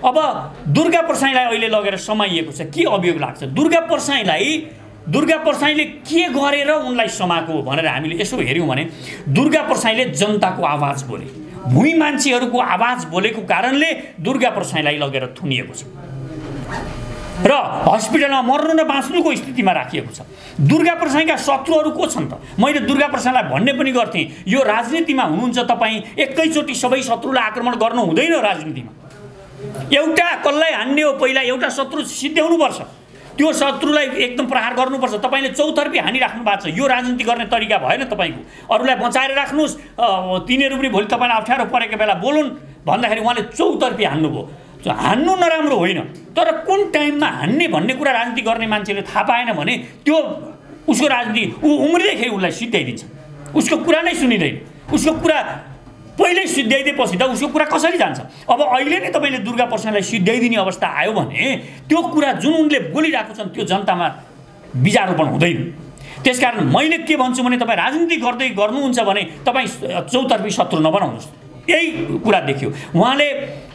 अब दुर्गा प्रसाईलाई अहिले लगेर समाइएको छ। के अभियोग लाग्छ? दुर्गा प्रसाईले के गरेर उनलाई समाएको भनेर हामीले यसो हेऱ्यौँ भने दुर्गा प्रसाईले जनताको आवाज बोले, भूमि मान्छेहरूको आवाज बोलेको कारणले दुर्गा प्रसाईलाई लगेर थुनिएको छ र हस्पिटलमा मर्नु र बाँच्नुको स्थितिमा राखिएको छ। दुर्गा प्रसाईका शत्रुहरू को छन् त? मैले दुर्गा प्रसाईलाई भन्ने पनि गर्थेँ, यो राजनीतिमा हुनुहुन्छ तपाईँ, एकैचोटि सबै शत्रुलाई आक्रमण गर्नु हुँदैन। राजनीतिमा एउटा कसलाई हान्ने हो, पहिला एउटा शत्रु सिद्ध्याउनुपर्छ, त्यो शत्रुलाई एकदम प्रहार गर्नुपर्छ। तपाईँले चौतर्फी हानिराख्नु भएको छ, यो राजनीति गर्ने तरिका भएन तपाईँको। अरूलाई बचाएर राख्नुहोस्, तिनीहरू पनि भोलि तपाईँलाई अप्ठ्यारो परेको बेला बोलुन् भन्दाखेरि उहाँले चौतर्फी हान्नुभयो। हान्नु नराम्रो होइन, तर कुन टाइममा हान्ने भन्ने कुरा राजनीति गर्ने मान्छेले थाहा पाएन भने त्यो उसको राजनीति उम्रिँदैखेरि उसलाई सिद्ध्याइदिन्छ, उसको कुरा नै सुनिँदैन, उसको कुरा पहिल्यै सिद्ध्याइदिएपछि त उसको कुरा कसरी जान्छ? अब अहिले नै तपाईँले दुर्गा प्रसाईलाई सिद्ध्याइदिने अवस्था आयो भने त्यो कुरा जुन उनले बोलिरहेको छन् त्यो जनतामा बीजारोपण हुँदैन। त्यसकारण मैले के भन्छु भने तपाईँ राजनीति गर्दै गर्नुहुन्छ भने तपाईँ चौतर्फी शत्रु नबनाउनुहोस्। यही कुरा देखियो। उहाँले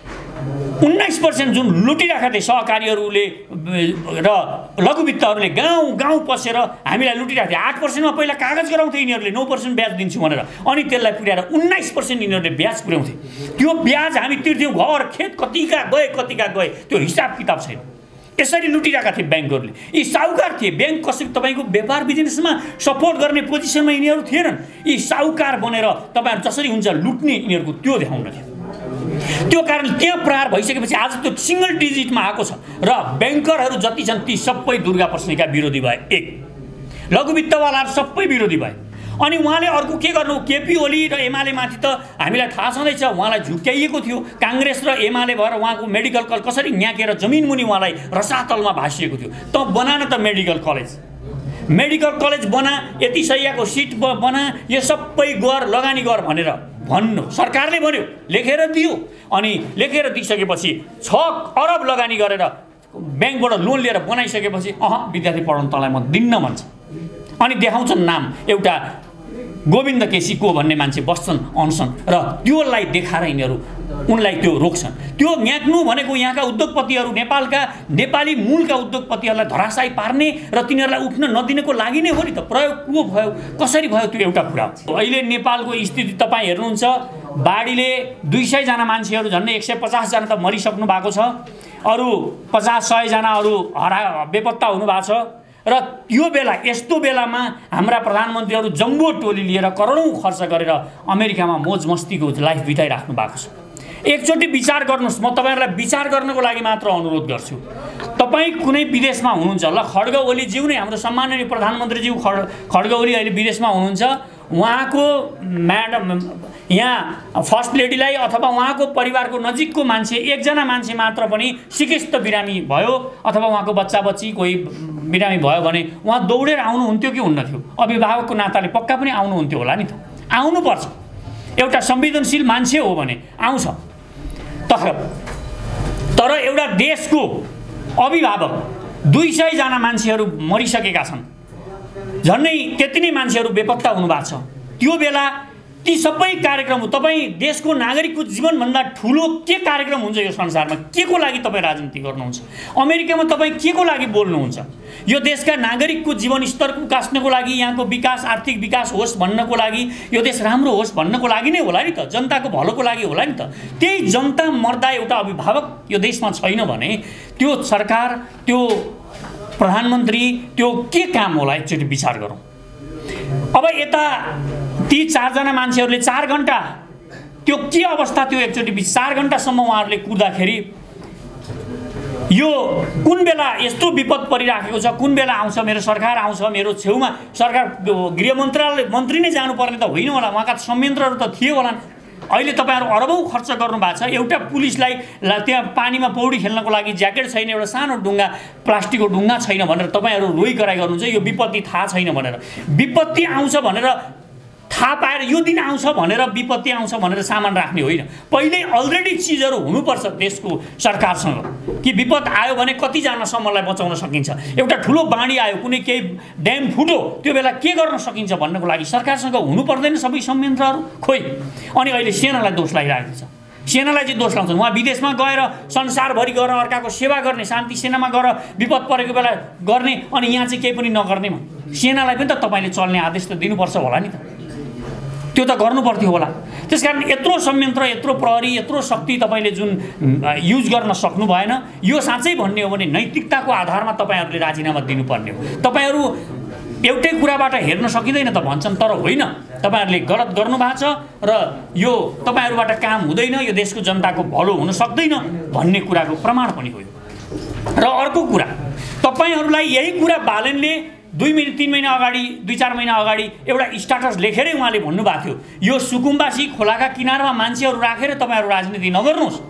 19% जुन लुटिरहेका थिए सहकारीहरूले र लघुवित्तहरूले गाउँ गाउँ पसेर हामीलाई लुटिरहेको थिए। 8%मा पहिला कागज गराउँथे यिनीहरूले, 9% ब्याज दिन्छु भनेर, अनि त्यसलाई पुर्याएर 19% यिनीहरूले ब्याज पुर्याउँथे। त्यो ब्याज हामी तिर्थ्यौँ, घर खेत कतिका गए त्यो हिसाब किताब छैन। यसरी लुटिरहेका थिए ब्याङ्कहरूले। यी साहुकार थिए, ब्याङ्क कसरी तपाईँको व्यापार बिजनेसमा सपोर्ट गर्ने पोजिसनमा यिनीहरू थिएनन्। यी साहुकार बनेर तपाईँहरू जसरी हुन्छ लुट्ने यिनीहरूको त्यो देखाउन थियो। त्यो कारण त्यहाँ प्रहार भइसकेपछि आज त्यो सिंगल डिजिटमा आएको छ र ब्याङ्करहरू जति छन् ती सबै दुर्गा प्रसाईका विरोधी भए। एक लघुवित्तवालाहरू सबै विरोधी भए। अनि उहाँले अर्को के गर्नु, केपी ओली र एमाले माथि त हामीलाई थाहा छँदैछ, उहाँलाई झुक्क्याइएको थियो। काङ्ग्रेस र एमाले भएर उहाँको मेडिकल कलेज कसरी न्याकेर जमिन मुनि उहाँलाई रसातलमा भाँसिएको थियो। त बना न त मेडिकल कलेज बना, यति सयको सिट बना, यो सबै गर लगानी गर भनेर भन्नु सरकारले भन्यो, लेखेर दियो। अनि लेखेर दिइसकेपछि 6 अरब लगानी गरेर ब्याङ्कबाट लोन लिएर बनाइसकेपछि विद्यार्थी पढाउनु तँलाई म दिन्न भन्छ। अनि देखाउँछन् नाम, एउटा गोविन्द केसी को भन्ने मान्छे बस्छन् अनसन र त्योलाई देखाएर यिनीहरू उनलाई त्यो रोक्छन्। त्यो न्याक्नु भनेको यहाँका उद्योगपतिहरू, नेपालका नेपाली मूलका उद्योगपतिहरूलाई धराशायी पार्ने र तिनीहरूलाई उठ्न नदिनको लागि नै हो नि त। प्रयोग को भयो, कसरी भयो, त्यो एउटा कुरा हो। अहिले नेपालको स्थिति तपाईँ हेर्नुहुन्छ, बाढीले 200 जना मान्छेहरू, झन्डै 150 जना त मरिसक्नु भएको छ, अरू 50-100 जना अरू बेपत्ता हुनुभएको छ। र यो बेला, यस्तो बेलामा हाम्रा प्रधानमन्त्रीहरू जम्बो टोली लिएर करोडौँ खर्च गरेर अमेरिकामा मोज मस्तीको लाइफ बिताइराख्नु भएको छ। एकचोटि विचार गर्नुहोस्। म तपाईँहरूलाई विचार गर्नको लागि मात्र अनुरोध गर्छु। तपाईँ कुनै विदेशमा हुनुहुन्छ, ल खड्ग ओलीज्यू नै, हाम्रो सम्माननीय प्रधानमन्त्रीज्यू खड्ग ओली अहिले विदेशमा हुनुहुन्छ, उहाँको म्याडम यहाँ फर्स्ट लेडीलाई अथवा उहाँको परिवारको नजिकको मान्छे एकजना मान्छे मात्र पनि सिकिस्त बिरामी भयो अथवा उहाँको बच्चा बच्ची कोही बिरामी भयो भने उहाँ दौडेर आउनुहुन्थ्यो कि हुन्न थियो? अभिभावकको नाताले पक्का पनि आउनुहुन्थ्यो होला नि त। आउनुपर्छ, एउटा संवेदनशील मान्छे हो भने आउँछ। तर एउटा देशको अभिभावक 200 जना मान्छेहरू मरिसकेका छन्, झन्डै त्यति नै मान्छेहरू बेपत्ता हुनुभएको छ। त्यो बेला ती सबै कार्यक्रम, तपाईँ देशको नागरिकको जीवनभन्दा ठुलो के कार्यक्रम हुन्छ यो संसारमा? के को लागि तपाईँ राजनीति गर्नुहुन्छ? अमेरिकामा तपाईँ के को लागि बोल्नुहुन्छ? यो देशका नागरिकको जीवनस्तर उकास्नको लागि, यहाँको विकास, आर्थिक विकास होस् भन्नको लागि, यो देश राम्रो होस् भन्नको लागि नै होला नि त, जनताको भलोको लागि होला नि त। त्यही जनता मर्दा एउटा अभिभावक यो देशमा छैन भने त्यो सरकार, त्यो प्रधानमन्त्री, त्यो के काम होला? एकचोटि विचार गरौँ। अब यता ती 4 जना मान्छेहरूले 4 घण्टा, त्यो के अवस्था थियो? एकचोटि 4 घण्टासम्म उहाँहरूले कुर्दाखेरि यो कुन बेला यस्तो विपद परिराखेको छ, कुन बेला आउँछ मेरो सरकार, आउँछ मेरो छेउमा सरकार, गृह मन्त्री नै जानुपर्ने त होइन होला, उहाँका संयन्त्रहरू त थिए होला। अहिले तपाईँहरू अरबौँ खर्च गर्नु भएको छ, एउटा पुलिसलाई त्यहाँ पानीमा पौडी खेल्नको लागि ज्याकेट छैन, एउटा सानो ढुङ्गा, प्लास्टिकको ढुङ्गा छैन भनेर तपाईँहरू रोइ कराइ गर्नुहुन्छ। यो विपत्ति थाहा छैन भनेर, विपत्ति आउँछ भनेर थाहा पाएर यो दिन आउँछ भनेर, विपत्ति आउँछ भनेर सामान राख्ने होइन। पहिल्यै अलरेडी चिजहरू हुनुपर्छ देशको सरकारसँग कि विपद आयो भने कतिजनासम्मलाई बचाउन सकिन्छ। एउटा ठुलो बाढी आयो, कुनै केही ड्याम फुट्यो, त्यो बेला के गर्न सकिन्छ भन्नको लागि सरकारसँग हुनु पर्दैन सबै संयन्त्रहरू? खोइ, अनि अहिले सेनालाई दोष लागिरहेको छ। सेनालाई चाहिँ दोष लाउँछन्। उहाँ विदेशमा गएर संसारभरि गएर अर्काको सेवा गर्ने, शान्ति सेनामा गएर विपद परेको बेला गर्ने, अनि यहाँ चाहिँ केही पनि नगर्नेमा सेनालाई पनि त तपाईँले चल्ने आदेश त दिनुपर्छ होला नि त, त्यो त गर्नु पर्थ्यो होला। त्यसकारण यत्रो संयन्त्र, यत्रो प्रहरी, यत्रो शक्ति तपाईँले जुन युज गर्न सक्नु भएन। यो साँच्चै भन्ने हो भने नैतिकताको आधारमा तपाईँहरूले राजीनामा दिनुपर्ने हो। तपाईँहरू एउटै कुराबाट हेर्न सकिँदैन त भन्छन्, तर होइन, तपाईँहरूले गलत गर्नुभएको छ र यो तपाईँहरूबाट काम हुँदैन, यो देशको जनताको भलो हुन सक्दैन भन्ने कुराको प्रमाण पनि हो। र अर्को कुरा, तपाईँहरूलाई यही कुरा बालनले 2 महिना 3 महिना अगाडि, 2-4 महिना अगाडि एउटा स्ट्याटस लेखेरै उहाँले भन्नुभएको थियो, यो सुकुम्बासी खोलाका किनारमा मान्छेहरू राखेर तपाईँहरू राजनीति नगर्नुहोस्।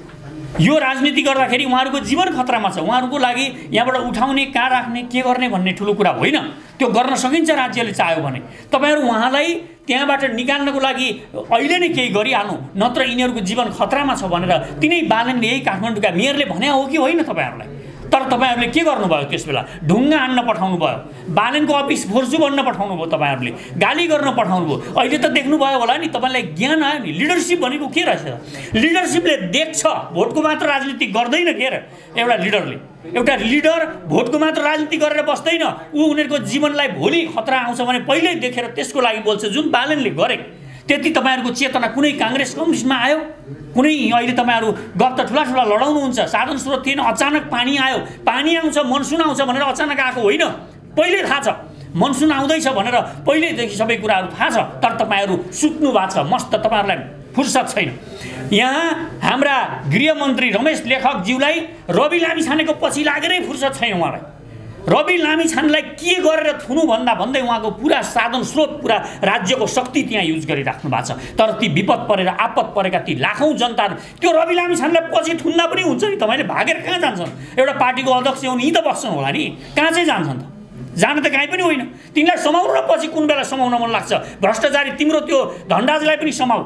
यो राजनीति गर्दाखेरि उहाँहरूको जीवन खतरामा छ। उहाँहरूको लागि यहाँबाट उठाउने, कहाँ राख्ने, के गर्ने भन्ने ठुलो कुरा होइन। त्यो गर्न सकिन्छ राज्यले चाह्यो भने। तपाईँहरू उहाँलाई त्यहाँबाट निकाल्नको लागि अहिले नै केही गरिहाल्नु, नत्र यिनीहरूको जीवन खतरामा छ भनेर तिनै बालनले, यही काठमाडौँका मेयरले भने हो कि होइन तपाईँहरूलाई? तर तपाईँहरूले के गर्नुभयो त्यस बेला? ढुङ्गा हान्न पठाउनु भयो, बालनको अफिस फोर्सु बन्न पठाउनु भयो, तपाईँहरूले गाली गर्न पठाउनु भयो। अहिले त देख्नुभयो होला नि, तपाईँलाई ज्ञान आयो नि। लिडरसिप भनेको के रहेछ? लिडरसिपले देख्छ, भोटको मात्र राजनीति गर्दैन के र एउटा लिडरले। एउटा लिडर भोटको मात्र राजनीति गरेर बस्दैन, ऊ उनीहरूको जीवनलाई भोलि खतरा आउँछ भने पहिल्यै देखेर त्यसको लागि बोल्छ। जुन बालनले गरे त्यति तपाईँहरूको चेतना कुनै काङ्ग्रेस कम्युनिस्टमा आयो? कुनै अहिले तपाईँहरू गफ त ठुला ठुला लडाउनुहुन्छ, साधन स्रोत थिएन, अचानक पानी आयो, पानी आउँछ, मनसुन आउँछ भनेर अचानक आएको होइन, पहिले थाहा छ मनसुन आउँदैछ भनेर, पहिल्यैदेखि सबै कुराहरू थाहा छ। तर तपाईँहरू सुत्नु भएको छ मस्त, तपाईँहरूलाई फुर्सद छैन। यहाँ हाम्रा गृहमन्त्री रमेश लेखकज्यूलाई रवि लामिछानेको पछि लागेरै फुर्सद छैन उहाँलाई। रवि लामिछानेलाई के गरेर थुनु भन्दै उहाँको पुरा साधन स्रोत, पुरा राज्यको शक्ति त्यहाँ युज गरिराख्नु भएको छ। तर ती विपद परेर आपत परेका ती लाखौँ जनताहरू, त्यो रवि लामिछानेलाई पछि थुन्दा पनि हुन्छ नि। तपाईँले भागेर कहाँ जान्छन्? एउटा पार्टीको अध्यक्ष हुन्, यहीँ त बस्छन् होला नि, कहाँ चाहिँ जान्छन् त? जान त कहीँ पनि होइन। तिमीलाई समाउनु र पछि कुन बेला समाउन मन लाग्छ? भ्रष्टाचारी तिम्रो त्यो धन्डाजलाई पनि समाऊ,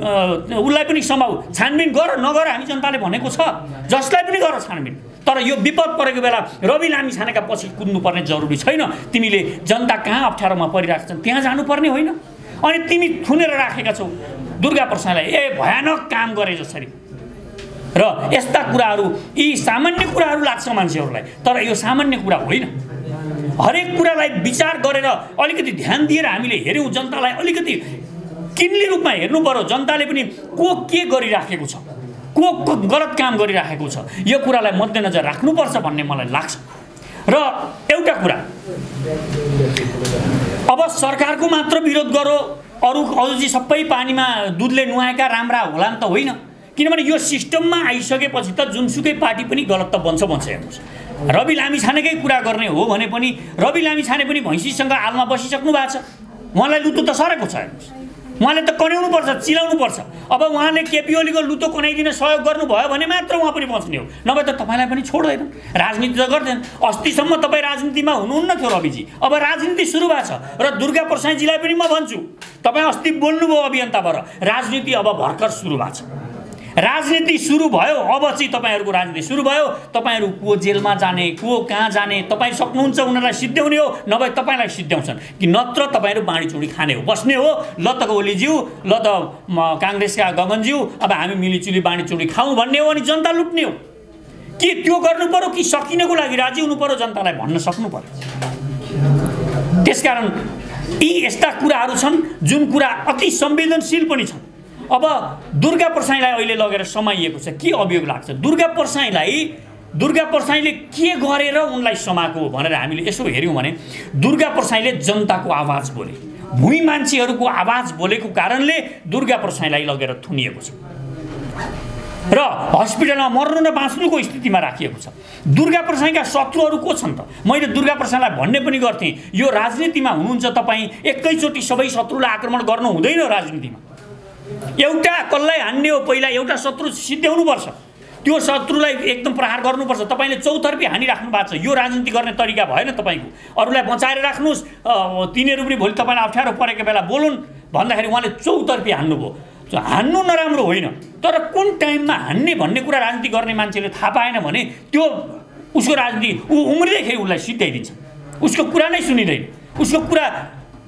उसलाई पनि समाऊ, छानबिन गर नगर, हामी जनताले भनेको छ, जसलाई पनि गर छानबिन। तर यो विपद परेको बेला रवि लामिछानेका पछि कुद्नुपर्ने जरुरी छैन। तिमीले जनता कहाँ अप्ठ्यारोमा परिरहेको छन् त्यहाँ जानुपर्ने होइन। अनि तिमी थुनेर राखेका छौ दुर्गा प्रसादलाई, भयानक काम गरे जसरी। र यस्ता कुराहरू, यी सामान्य कुराहरू लाग्छ मान्छेहरूलाई, तर यो सामान्य कुरा होइन। हरेक कुरालाई विचार गरेर अलिकति ध्यान दिएर हामीले हेऱ्यौँ, जनतालाई अलिकति किन्ली रूपमा हेर्नु पर्यो। जनताले पनि को के गरिराखेको छ, को गलत काम गरिराखेको छ, यो कुरालाई मध्यनजर राख्नुपर्छ भन्ने मलाई लाग्छ। र एउटा कुरा, अब सरकारको मात्र विरोध गरो, अरू चाहिँ सबै पानीमा दुधले नुहाएका राम्रा होला नि त होइन। किनभने यो सिस्टममा आइसकेपछि त जुनसुकै पार्टी पनि गलत त बन्छ हेर्नुहोस्। रवि लामिछानेकै कुरा गर्ने हो भने पनि रवि लामिछाने पनि भैँसीसँग आलमा बसिसक्नु भएको छ। उहाँलाई लुतो त सरेको छ हेर्नुहोस्। उहाँले त कन्याउनु पर्छ, चिलाउनु पर्छ। अब उहाँले केपी ओलीको लुतो कनाइदिन सहयोग गर्नुभयो भने मात्र उहाँ पनि बच्ने हो, नभए त तपाईँलाई पनि छोड्दैन, राजनीति त गर्दैन। अस्तिसम्म तपाईँ राजनीतिमा हुनुहुन्न थियो रविजी, अब राजनीति सुरु भएको छ। र दुर्गा प्रसादजीलाई पनि म भन्छु, तपाईँ अस्ति बोल्नुभयो अभियन्ताबाट, राजनीति अब भर्खर सुरु भएको छ। राजनीति सुरु भयो, अब चाहिँ तपाईँहरूको राजनीति सुरु भयो। तपाईँहरू को जेलमा जाने, को कहाँ जाने, तपाईँ सक्नुहुन्छ उनीहरूलाई सिद्ध्याउने हो, नभए तपाईँलाई सिद्ध्याउँछन् कि नत्र तपाईँहरू बाँडीचुँडी खाने हो, बस्ने हो। ल त ओलीज्यू, ल त काङ्ग्रेसका गगनज्यू, अब हामी मिलीचुली बाँडीचुँडी खाउँ भन्ने हो, अनि जनता लुट्ने हो कि त्यो गर्नु पर्यो कि सकिनको लागि राजी हुनु पर्यो, जनतालाई भन्न सक्नु पर्यो। त्यसकारण यी यस्ता कुराहरू छन् जुन कुरा अति संवेदनशील पनि छन्। अब दुर्गा प्रसाईलाई अहिले लगेर समाइएको छ, के अभियोग लाग्छ? दुर्गा प्रसाईले के गरेर उनलाई समाएको भनेर हामीले यसो हेऱ्यौँ भने दुर्गा प्रसाईले जनताको आवाज बोले, भुइँ मान्छेहरूको आवाज बोलेको कारणले दुर्गा प्रसाईलाई लगेर थुनिएको छ र हस्पिटलमा मर्नु र बाँच्नुको स्थितिमा राखिएको छ। दुर्गा प्रसाईका शत्रुहरू को छन् त? मैले दुर्गा प्रसाईलाई भन्ने पनि गर्थेँ, यो राजनीतिमा हुनुहुन्छ तपाईँ, एकैचोटि सबै शत्रुलाई आक्रमण गर्नु हुँदैन। राजनीतिमा एउटा कसलाई हान्ने हो, पहिला एउटा शत्रु सिद्ध्याउनुपर्छ, त्यो शत्रुलाई एकदम प्रहार गर्नुपर्छ। तपाईँले चौतर्फी हानिराख्नु भएको छ, यो राजनीति गर्ने तरिका भएन तपाईँको। अरूलाई बचाएर राख्नुहोस्, तिनीहरू पनि भोलि तपाईँलाई अप्ठ्यारो परेको बेला बोलुन् भन्दाखेरि उहाँले चौतर्फी हान्नुभयो। हान्नु नराम्रो होइन, तर कुन टाइममा हान्ने भन्ने कुरा राजनीति गर्ने मान्छेले थाहा पाएन भने त्यो उसको राजनीति ऊ उम्रिँदैखेरि उसलाई सिद्ध्याइदिन्छ, उसको कुरा नै सुनिँदैन, उसको कुरा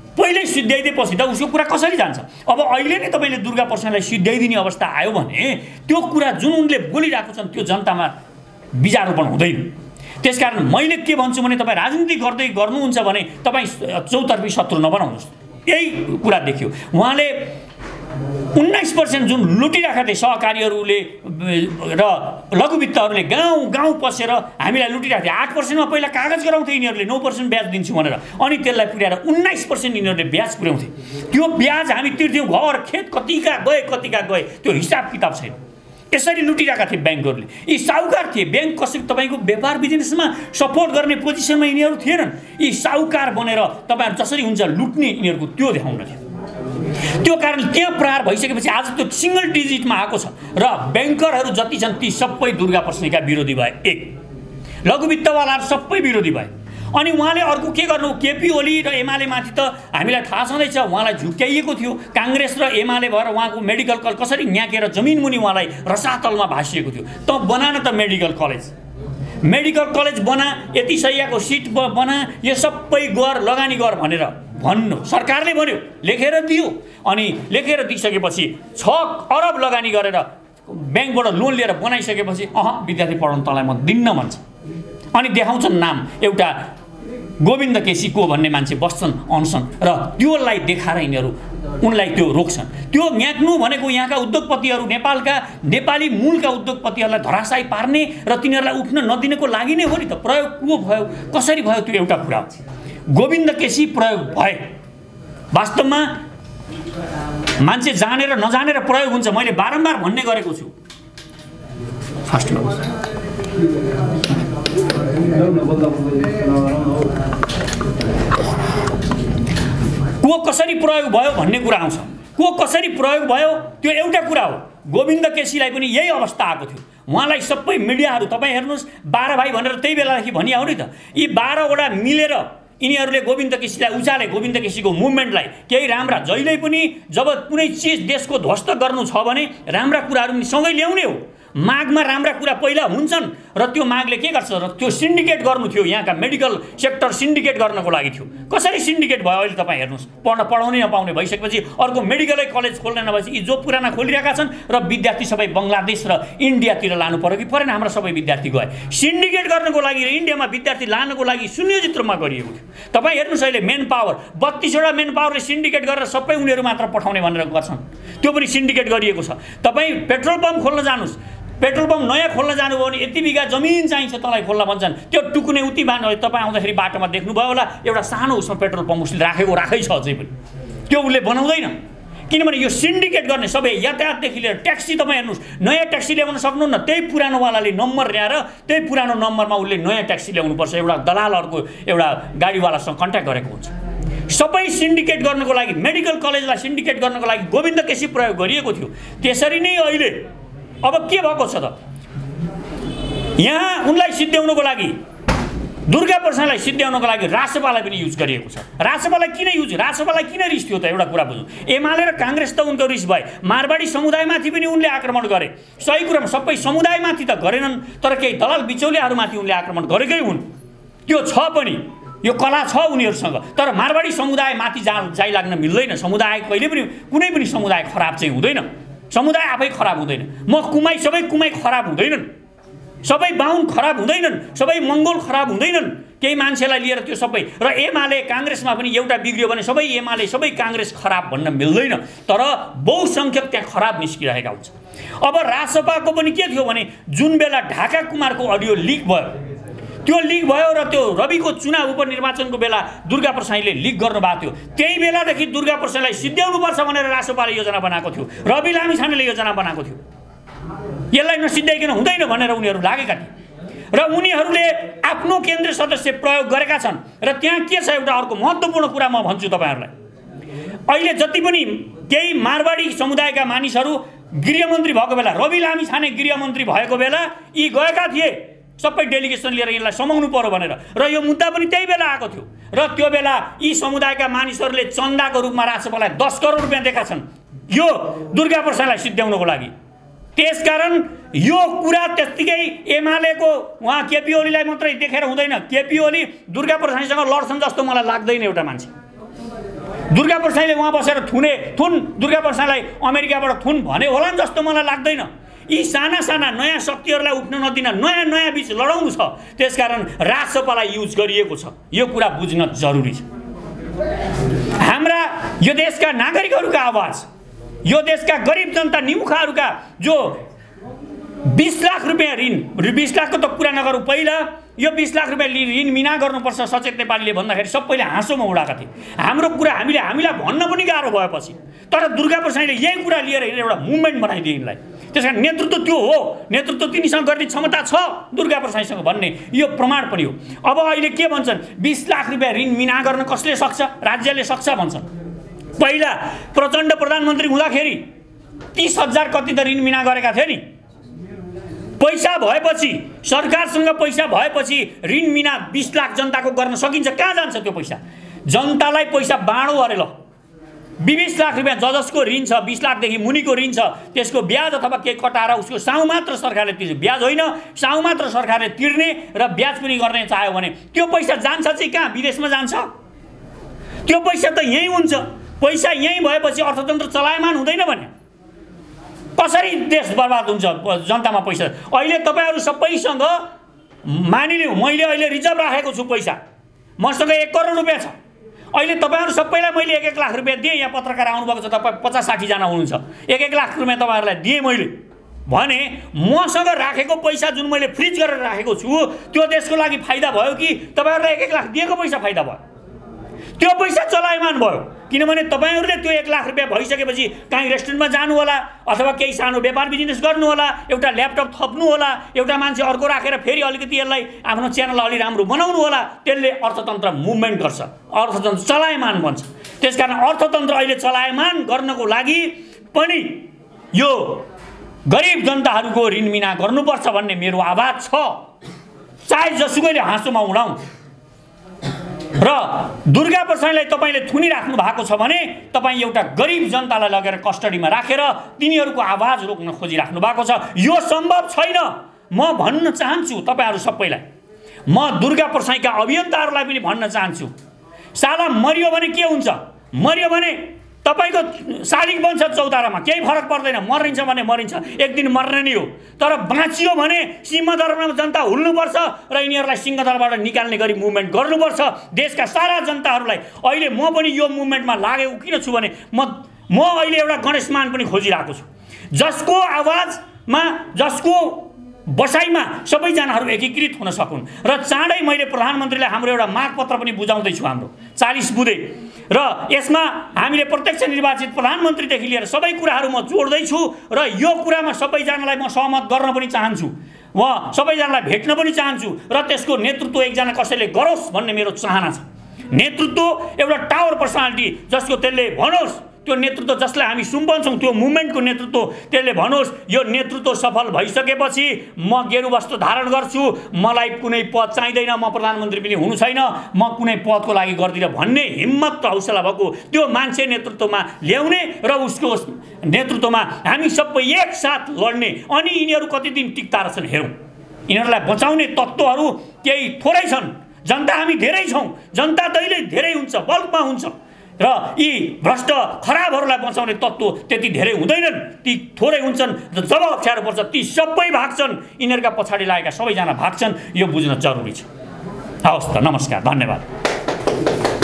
पहिल्यै सिद्ध्याइदिएपछि त उसको कुरा कसरी जान्छ? अब अहिले नै तपाईँले दुर्गा प्रसादलाई सिद्ध्याइदिने अवस्था आयो भने त्यो कुरा जुन उनले बोलिरहेको छन् त्यो जनतामा बीजारोपण हुँदैन। त्यसकारण मैले के भन्छु भने तपाईँ राजनीति गर्नुहुन्छ भने तपाईँ चौतर्फी शत्रु नबनाउनुहोस्। यही कुरा देखियो। उहाँले 19% जुन लुटिरहेका थिए सहकारीहरूले र लघुवित्तहरूले गाउँ गाउँ पसेर हामीलाई लुटिरहेको थिए। 8%मा पहिला कागज गराउँथे यिनीहरूले 9% ब्याज दिन्छु भनेर, अनि त्यसलाई पुर्याएर 19% यिनीहरूले ब्याज पुर्याउँथे। त्यो ब्याज हामी तिर्थ्यौँ। घर खेत कतिका गए त्यो हिसाब किताब छैन। यसरी लुटिरहेका थिए ब्याङ्कहरूले। यी साहुकार थिए। ब्याङ्क कसरी तपाईँको व्यापार बिजनेसमा सपोर्ट गर्ने पोजिसनमा यिनीहरू थिएनन्। यी साहुकार बनेर तपाईँहरू जसरी हुन्छ लुट्ने यिनीहरूको त्यो देखाउन थियो। त्यो कारण त्यहाँ प्रहार भइसकेपछि आज त्यो सिंगल डिजिटमा आएको छ र ब्याङ्करहरू जति छन् ती सबै दुर्गा प्रसादका विरोधी भए। एक लघुवित्तवालाहरू सबै विरोधी भए। अनि उहाँले अर्को के गर्नु, केपी ओली र एमाले माथि त हामीलाई थाहा छँदैछ उहाँलाई झुक्क्याइएको थियो। काङ्ग्रेस र एमाले भएर उहाँको मेडिकल कलेज कसरी न्याकेर जमिन मुनि उहाँलाई रसातलमा भाँसिएको थियो। त बना न त मेडिकल कलेज बना, यति सयको सिट बना, यो सबै गर लगानी गर भनेर भन्नु सरकारले भन्यो, लेखेर दियो। अनि लेखेर दिइसकेपछि 6 अरब लगानी गरेर ब्याङ्कबाट लोन लिएर बनाइसकेपछि विद्यार्थी पढाउनु तँलाई म दिन्न भन्छ। अनि देखाउँछन् नाम, एउटा गोविन्द केसी को भन्ने मान्छे बस्छन् अनसन र त्योलाई देखाएर यिनीहरू उनलाई त्यो रोक्छन्। त्यो न्याक्नु भनेको यहाँका उद्योगपतिहरू, नेपालका नेपाली मूलका उद्योगपतिहरूलाई धराशायी पार्ने र तिनीहरूलाई उठ्न नदिनको लागि नै हो नि त। प्रयोग को भयो, कसरी भयो, त्यो एउटा कुरा हो। गोविन्द केसी प्रयोग भए। वास्तवमा मान्छे जानेर नजानेर प्रयोग हुन्छ। मैले बारम्बार भन्ने गरेको छु। को कसरी प्रयोग भयो भन्ने कुरा आउँछ। को कसरी प्रयोग भयो त्यो एउटा कुरा हो। गोविन्द केसीलाई पनि यही अवस्था आएको थियो। उहाँलाई सबै मिडियाहरू तपाईँ हेर्नुहोस् 12 भाइ भनेर त्यही बेलादेखि भनिआउ नि त। यी 12 वटा मिलेर यिनीहरूले गोविन्द केसीलाई उचाले, गोविन्द केसीको मुभमेन्टलाई। केही राम्रा जहिल्यै पनि जब कुनै चिज देशको ध्वस्त गर्नु छ भने राम्रा कुराहरू पनि सँगै ल्याउने हो। मागमा राम्रा कुरा पहिला हुन्छन् र त्यो मागले के गर्छ र त्यो सिन्डिकेट गर्नु थियो। यहाँका मेडिकल सेक्टर सिन्डिकेट गर्नको लागि थियो। कसरी सिन्डिकेट भयो अहिले तपाईँ हेर्नुहोस्। पढाउनै नपाउने भइसकेपछि अर्को मेडिकलै कलेज खोल्न नभएपछि यी जो पुराना खोलिरहेका छन् र विद्यार्थी सबै बङ्गलादेश र इन्डियातिर लानु पर्यो कि परेन। हाम्रा सबै विद्यार्थी गए सिन्डिकेट गर्नको लागि र इन्डियामा विद्यार्थी लानको लागि सुनियोजित रूपमा गरिएको थियो। तपाईँ हेर्नुहोस् अहिले मेन पावर 32वटा मेन पावरले सिन्डिकेट गरेर सबै उनीहरू मात्र पठाउने भनेर गर्छन्। त्यो पनि सिन्डिकेट गरिएको छ। तपाईँ पेट्रोल पम्प खोल्न जानुहोस्, पेट्रोल पम्प नयाँ खोल्न जानुभयो भने यति बिघा जमिन चाहिन्छ तँलाई खोल्न भन्छन्। त्यो टुकुने उति बाँध्नु तपाईँ आउँदाखेरि बाटोमा देख्नुभयो होला एउटा सानो उसमा पेट्रोल पम्प उसले राखै छ अझै पनि। त्यो उसले बनाउँदैन किनभने यो सिन्डिकेट गर्ने सबै यातायातदेखि लिएर ट्याक्सी तपाईँ हेर्नुहोस्, नयाँ ट्याक्सी ल्याउन सक्नुहुन्न। त्यही पुरानोवालाले नम्बर ल्याएर त्यही पुरानो नम्बरमा उसले नयाँ ट्याक्सी ल्याउनुपर्छ। एउटा दलालहरूको एउटा गाडीवालासँग कन्ट्याक्ट गरेको हुन्छ। सबै सिन्डिकेट गर्नको लागि, मेडिकल कलेजलाई सिन्डिकेट गर्नको लागि गोविन्द केसी प्रयोग गरिएको थियो। त्यसरी नै अहिले अब के भएको छ त, यहाँ उनलाई सिद्ध्याउनको लागि, दुर्गा प्रसादलाई सिद्ध्याउनको लागि रासपालाई पनि युज गरिएको छ। रासपालाई किन युज, रासपालाई किन रिस थियो त एउटा कुरा बुझौँ। एमाले र काङ्ग्रेस त उनको रिस भए, मारवाडी समुदायमाथि पनि उनले आक्रमण गरे। सही कुरामा सबै समुदायमाथि त गरेनन्, तर केही दलाल बिचौलियाहरूमाथि उनले आक्रमण गरेकै हुन्। त्यो छ पनि, यो कला छ उनीहरूसँग। तर मारवाडी समुदायमाथि जाइ लाग्न मिल्दैन। समुदाय कहिले पनि कुनै पनि समुदाय खराब चाहिँ हुँदैन। समुदाय आफै खराब हुँदैन। सबै कुमाई खराब हुँदैनन्, सबै बाहुन खराब हुँदैनन्, सबै मङ्गोल खराब हुँदैनन्। केही मान्छेलाई लिएर त्यो सबै र एमाले काङ्ग्रेसमा पनि एउटा बिग्रियो भने सबै एमाले सबै काङ्ग्रेस खराब भन्न मिल्दैन। तर बहुसङ्ख्यक त्यहाँ खराब निस्किरहेका हुन्छ। अब रासपाको पनि के थियो भने जुन बेला ढाका कुमारको अडियो लिक भयो, त्यो लिक भयो र त्यो रविको चुनाव उपनिर्वाचनको बेला दुर्गा प्रसादले लिक गर्नुभएको थियो। त्यही बेलादेखि दुर्गा प्रसादलाई सिद्ध्याउनुपर्छ भनेर रासपाले योजना बनाएको थियो, रवि लामिछानेले योजना बनाएको थियो। यसलाई नसिद्ध्याइकन हुँदैन भनेर उनीहरू लागेका थिए र उनीहरूले आफ्नो केन्द्रीय सदस्य प्रयोग गरेका छन्। र त्यहाँ के छ एउटा अर्को महत्त्वपूर्ण कुरा म भन्छु तपाईँहरूलाई। अहिले जति पनि केही मारवाडी समुदायका मानिसहरू गृहमन्त्री भएको बेला, रवि लामिछाने गृहमन्त्री भएको बेला यी गएका थिए सबै डेलिगेसन लिएर यसलाई समाउनु पर्यो भनेर। र यो मुद्दा पनि त्यही बेला आएको थियो। र त्यो बेला यी समुदायका मानिसहरूले चन्दाको रूपमा रासपालाई 10 करोड रुपियाँ दिएका छन् यो दुर्गा प्रसादलाई सिद्ध्याउनको लागि। त्यसकारण यो कुरा त्यत्तिकै एमालेको उहाँ केपी ओलीलाई मात्रै देखेर हुँदैन। केपी ओली दुर्गा प्रसादसँग लड्छन् जस्तो मलाई लाग्दैन एउटा मान्छे। दुर्गा प्रसाईले उहाँ बसेर थुन दुर्गा प्रसाईलाई अमेरिकाबाट थुन भने होला नि जस्तो मलाई लाग्दैन। यी साना साना नयाँ शक्तिहरूलाई उठ्न नदिन, नयाँ नयाँ बीच लडाउनु छ, त्यसकारण राजसभालाई युज गरिएको छ। यो कुरा बुझ्न जरुरी छ। हाम्रा यो देशका नागरिकहरूका आवाज, यो देशका गरिब जनता निमुखाहरूका जो 20 लाख रुपियाँ ऋण, 20 लाखको त कुरा नगरौँ, पहिला यो 20 लाख रुपियाँ ऋण मिना गर्नुपर्छ सचेत नेपालीले भन्दाखेरि सबैले हाँसोमा उडाएका थिए। हाम्रो कुरा हामीलाई भन्न पनि गाह्रो भएपछि तर दुर्गा प्रसाईले यही कुरा लिएर हिँडेर एउटा मुभमेन्ट बनाइदिए यिनलाई। त्यस कारण नेतृत्व त्यो हो, नेतृत्व तिनीसँग गर्ने क्षमता छ दुर्गा प्रसाईसँग भन्ने यो प्रमाण पनि हो। अब अहिले के भन्छन्, 20 लाख रुपियाँ ऋण मिना गर्न कसले सक्छ? राज्यले सक्छ भन्छन्। पहिला प्रचण्ड प्रधानमन्त्री हुँदाखेरि 30,000 कति त ऋण मिना गरेका थिए नि। पैसा भएपछि, सरकारसँग पैसा भएपछि ऋण मिना 20 लाख जनताको गर्न सकिन्छ। कहाँ जान्छ त्यो पैसा? जनतालाई पैसा बाँडो अरे ल। 20 लाख रुपियाँ जसको ऋण छ, 20 लाखदेखि मुनिको ऋण छ, त्यसको ब्याज अथवा के कटाएर उसको साउ मात्र सरकारले तिर्छ। ब्याज होइन, साउ मात्र सरकारले तिर्ने र ब्याज पनि गर्ने चाह्यो भने त्यो पैसा जान्छ चाहिँ कहाँ? विदेशमा जान्छ। त्यो पैसा त यहीँ हुन्छ। पैसा यहीँ भएपछि अर्थतन्त्र चलायमान हुँदैन भने कसरी देश बर्बाद हुन्छ? जनतामा पैसा अहिले तपाईहरु सबैसँग मानिलिउँ, मैले अहिले रिजर्भ राखेको छु पैसा, मसँग 1 करोड रुपैयाँ छ। अहिले तपाईहरु सबैलाई मैले 1-1 लाख रुपैयाँ दिएँ। यहाँ पत्रकार आउनुभएको छ, तपाईँ 50-60 जना हुनुहुन्छ। 1-1 लाख रुपैयाँ तपाईहरुलाई दिएँ मैले भने मसँग राखेको पैसा जुन मैले फ्रिज गरेर राखेको छु त्यो देशको लागि फाइदा भयो कि तपाईहरुलाई 1-1 लाख दिएको पैसा फाइदा भयो? त्यो पैसा चलायमान भयो। किनभने तपाईहरुले त्यो 1 लाख रुपैयाँ भइसकेपछि कहीँ रेस्टुरेन्टमा जानु होला अथवा केही सानो व्यापार बिजनेस गर्नु होला, एउटा ल्यापटप थप्नु होला, एउटा मान्छे अर्को राखेर फेरि अलिकति यसलाई आफ्नो च्यानल अलि राम्रो बनाउनु होला। त्यसले अर्थतन्त्र मुभमेन्ट गर्छ, अर्थतन्त्र चलायमान बन्छ। त्यसकारण अर्थतन्त्र अहिले चलायमान गर्नको लागि पनि यो गरिब जनताहरूको ऋण मिना गर्नुपर्छ भन्ने मेरो आवाज छ। चाहे जसुकैले हाँसोमा उडाउँ। र दुर्गा प्रसाईलाई तपाईले थुनिराख्नु भएको छ भने तपाई एउटा गरिब जनतालाई लगेर कस्टडीमा राखेर तिनीहरूको आवाज रोक्न खोजिराख्नु भएको छ। यो सम्भव छैन। म भन्न चाहन्छु तपाईहरु सबैलाई, म दुर्गा प्रसाईका अभियन्ताहरूलाई पनि भन्न चाहन्छु, साला मरियो भने के हुन्छ? मरियो भने तपाईको शालिग बन्छ चौतारामा, केही फरक पर्दैन। मरिन्छ भने मरिन्छ, एक दिन मर्ने नै हो। तर बाँचियो भने सिंहदरबारमा जनता हुल्नुपर्छ र यिनीहरूलाई सिंहदरबारबाट निकाल्ने गरी मुभमेन्ट गर्नुपर्छ। देशका सारा जनताहरूलाई अहिले म पनि यो मुभमेन्टमा लागेको किन छु भने म अहिले एउटा गणेशमान पनि खोजिरहेको छु, जसको आवाजमा, जसको बसाइमा सबैजनाहरू एकीकृत हुन सकुन्। र चाँडै मैले प्रधानमन्त्रीलाई हाम्रो एउटा मागपत्र पनि बुझाउँदैछु, हाम्रो 40 बुँदे। र यसमा हामीले प्रत्यक्ष निर्वाचित प्रधानमन्त्रीदेखि लिएर सबै कुराहरू म जोड्दैछु र यो कुरामा सबैजनालाई म सहमत गर्न पनि चाहन्छु, वा सबैजनालाई भेट्न पनि चाहन्छु र त्यसको नेतृत्व एकजना कसैले गरोस् भन्ने मेरो चाहना छ। नेतृत्व एउटा टावर पर्सनालिटी जसको त्यसले भनोस्, त्यो नेतृत्व जसलाई हामी सुम्पन्छौँ, त्यो मुभमेन्टको नेतृत्व त्यसले भनोस् यो नेतृत्व सफल भइसकेपछि म गेरु वस्त्र धारण गर्छु, मलाई कुनै पद चाहिँदैन, म प्रधानमन्त्री पनि हुनु छैन, म कुनै पदको लागि गर्दिन भन्ने हिम्मत र हौसला भएको त्यो मान्छे नेतृत्वमा ल्याउने र उसको नेतृत्वमा हामी सबै एकसाथ लड्ने। अनि यिनीहरू कति दिन टिक्ता रहेछन् हेरौँ। यिनीहरूलाई बचाउने तत्त्वहरू केही थोरै छन्, जनता हामी धेरै छौँ, जनता दैले धेरै हुन्छ, बल्कमा हुन्छ। र यी भ्रष्ट खराबहरूलाई बचाउने तत्त्व त्यति धेरै हुँदैनन्, ती थोरै हुन्छन्। र जब अप्ठ्यारो पर्छ ती सबै भाग्छन्, यिनीहरूका पछाडि लागेका सबैजना भाग्छन्। यो बुझ्न जरुरी छ। हवस् त, नमस्कार, धन्यवाद।